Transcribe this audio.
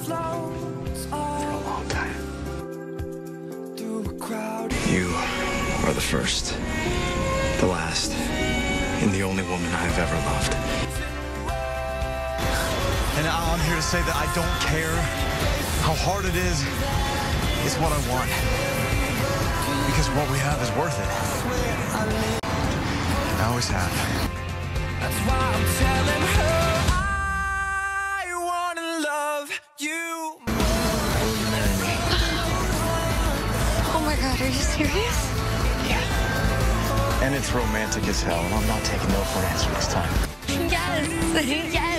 for a long time. You are the first, the last, and the only woman I've ever loved. And I'm here to say that I don't care how hard it is. It's what I want. Because what we have is worth it. I always have. That's why I'm telling her I wanna love you. Will you marry me? Oh my God, are you serious? Yeah. And it's romantic as hell, and I'm not taking no for an answer this time. Yes, yes.